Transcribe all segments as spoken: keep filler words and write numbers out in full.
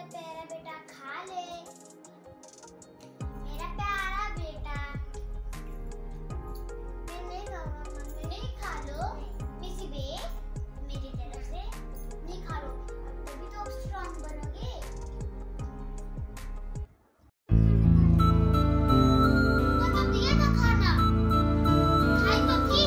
प्यारा बेटा खा ले, मेरा प्यारा बेटा। मैं नहीं खाऊंगा मम्मी, नहीं खा लो मिसी बे, मेरी तरफ से नहीं खा लो, तभी तो स्ट्रांग बनोगे। तो दिया था खाना, खाई तो थी।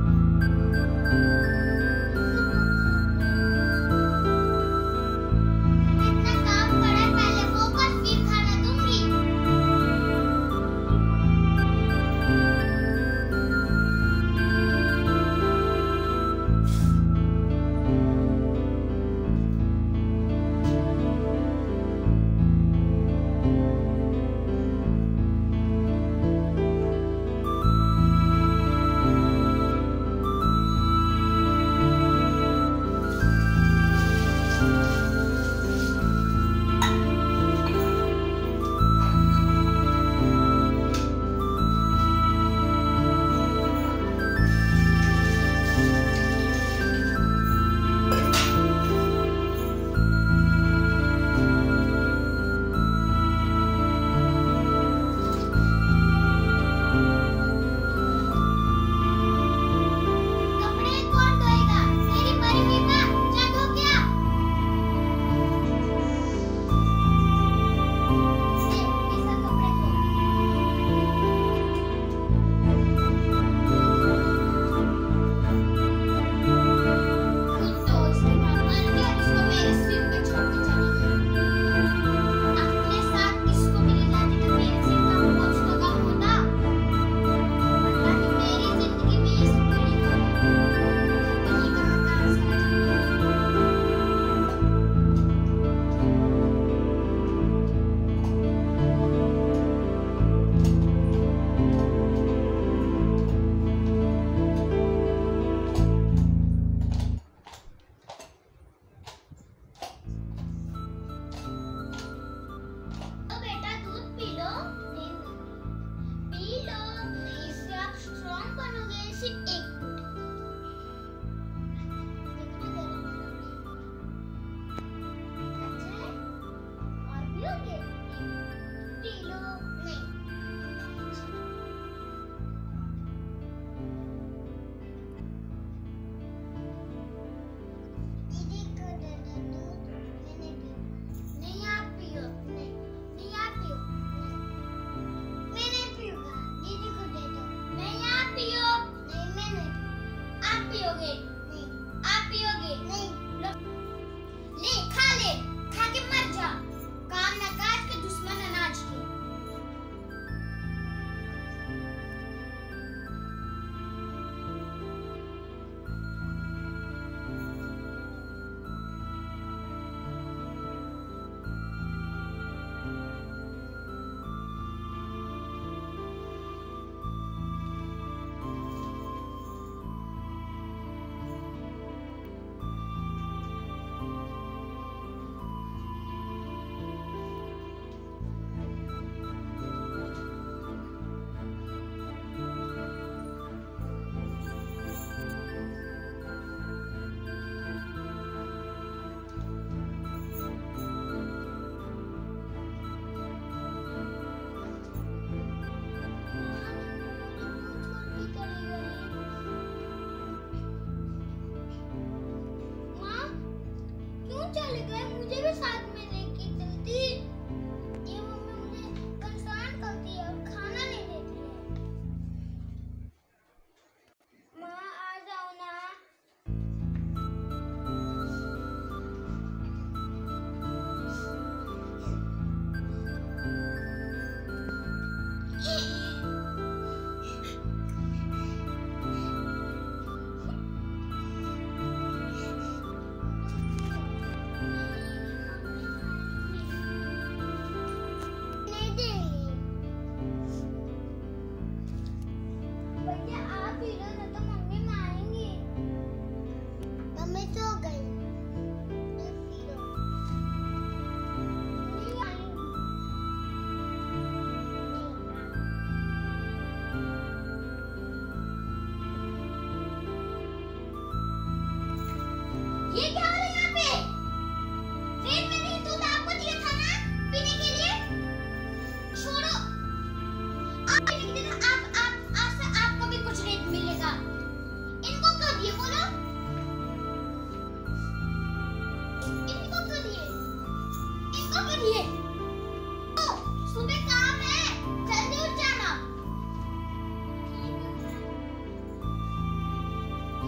इतना काम पड़ा है, पहले वो कर फिर खाना दूंगी। कपड़े कौन धोएगा? तेरी बड़ी बीबा, जा धो क्या? ले, ऐसा कपड़े धो। खुद तो इसके बाद मर गया, इसको मेरे सिर पे छोड़ के चली गई। अपने साथ इसको भी ले जाती तो मेरे सिर का बोझ तो कम होता। पता नहीं मेरी जिंदगी में ये सब क्यों लिखा है। ये कहाँ कहाँ से आ जाता है। तो बेटा दूध पी लो। नहीं, पी लो, इससे आप स्ट्रांग बनोगे। सिर्फ एक घूंट। देखना गरम है ना? अच्छा है? और पियोगे? नहीं। पी लो। नहीं। दीदी को दे दो दूध, मैंने पियो। नहीं आप पियो। नहीं, नहीं आप पियो। नहीं, मैं नहीं पीऊंगा। दीदी को दे दो। नहीं आप पियो। नहीं मैं नहीं पीऊंगा। आप पियोगे? नहीं आप पियोगे? नहीं। लो, ले खा ले, खा के मर जा। काम ना काज के दुश्मन अनाज के। माँ क्यों चले गए? मुझे भी साथ में लेके चलती। ये मम्मी मुझे परेशान करती है और खाना नहीं देती है। माँ आ जाओ ना। नहीं देंगे। भैया आप पी लो ना तो मम्मी मारेंगी। मम्मी सो गई। नहीं पी लो। नहीं आएंगी। नहीं। ये क्या हो रहा है यहाँ पे? ट्रेन में नहीं दूध आपको दिया था।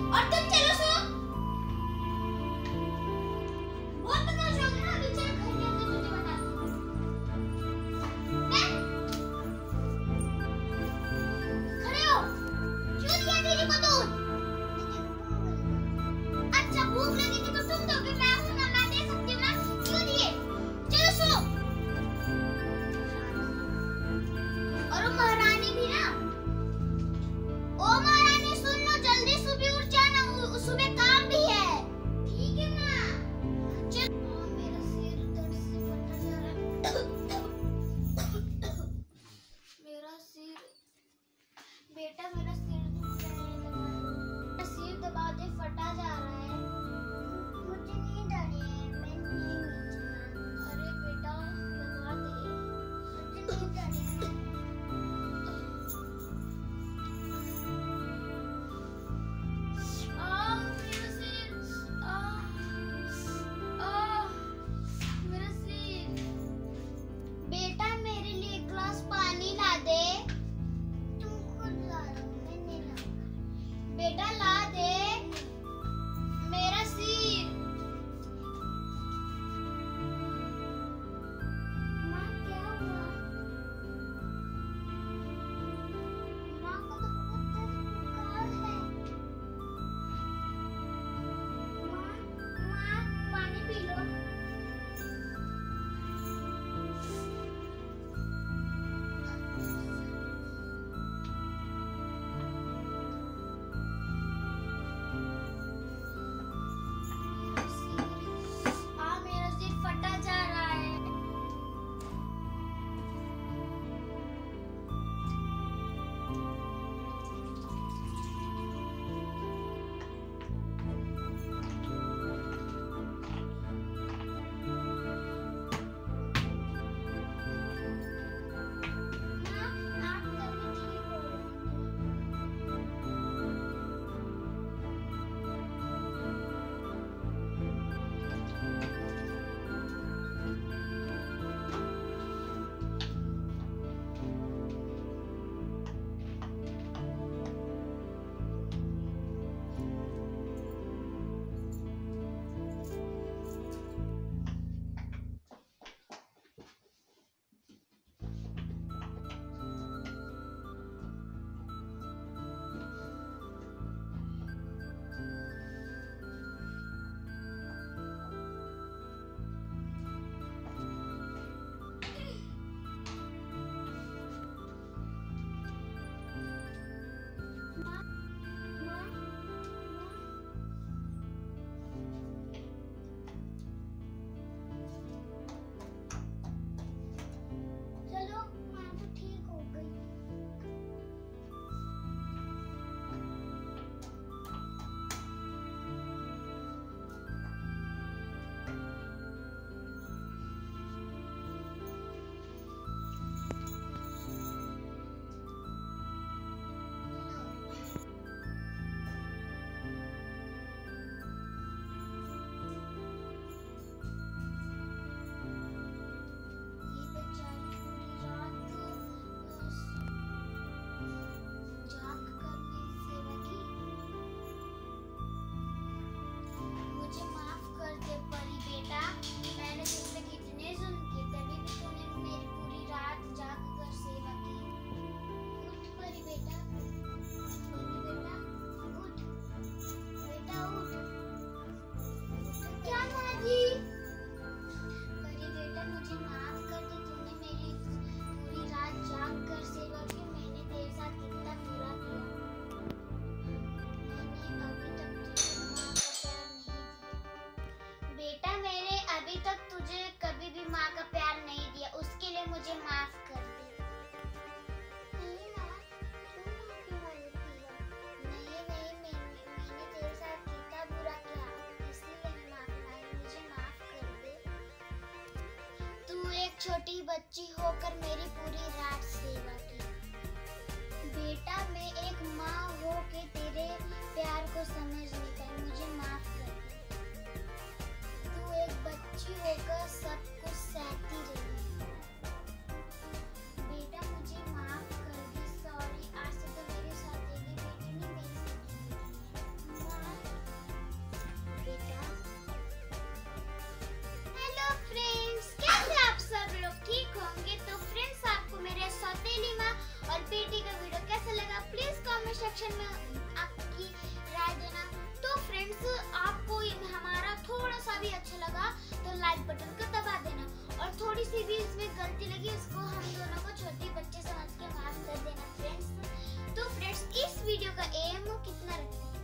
और तुम चलो सो। बहुत बदमाश हो गया ना, अभी चल घर के अंदर तुझे बताती हूँ। खड़े हो। क्यों दिया दीदी को दूध? अच्छा भूख लगी थी तो तुम दोगे, मैं हूँ ना, मैं दे सकती हूँ ना, क्यों दिए? चलो सो। और वो महारानी भी ना, ओ महारानी सुन लो, जल्दी सुबह उठ जाना, सुबह काम भी है। ठीक है माँ। चल। हाँ, मेरा सिर दर्द से फटा जा रहा है। मेरा सिर, बेटा मेरा सिर दुख रहा है, मेरा सिर दबा दे, फटा जा रहा है। मुझे नींद आ रही है, मैं नहीं नीचे। अरे बेटा दबा दे, मुझे नींद आ रही है। बेटा ला दे मेरा सिर। माँ क्या हुआ? माँ को तो बहुत बुखार है। माँ माँ पानी पी लो। छोटी बच्ची होकर मेरी पूरी रात सेवा की। बेटा मैं एक माँ हो के तेरे प्यार को समझ नहीं पाई, मुझे माफ कर दे। तू एक बच्ची होकर सब कुछ सहती रही। बेटा मुझे माफ कर दे, सॉरी। आज से तो मेरे साथ एक ही बेटी नहीं मिल सकती। माँ कमेंट सेक्शन में आपकी राय देना। तो फ्रेंड्स, आपको ये हमारा थोड़ा सा भी अच्छा लगा तो लाइक बटन को दबा देना, और थोड़ी सी भी इसमें गलती लगी उसको हम दोनों को छोटे बच्चे समझ के माफ कर देना फ्रेंड्स। तो फ्रेंड्स, इस वीडियो का एम कितना रखना है?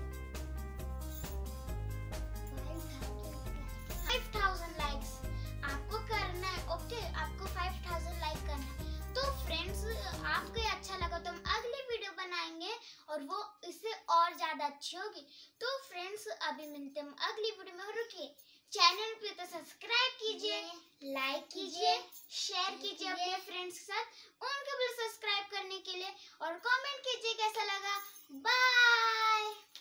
फाइव थाउजेंड लाइक्स आपको करना है। ओके, आपको फाइव थाउजेंड लाइक करना है। तो फ्रेंड्स, आपको ये अच्छा लगा तो हम अगली वीडियो बनाएंगे और वो इससे और ज्यादा अच्छी होगी। तो फ्रेंड्स, अभी मिलते हैं अगली वीडियो में। रुकिए, चैनल पे तो सब्सक्राइब कीजिए, लाइक कीजिए, शेयर कीजिए अपने फ्रेंड्स के साथ, उनको भी सब्सक्राइब करने के लिए, और कमेंट कीजिए कैसा लगा। बाय।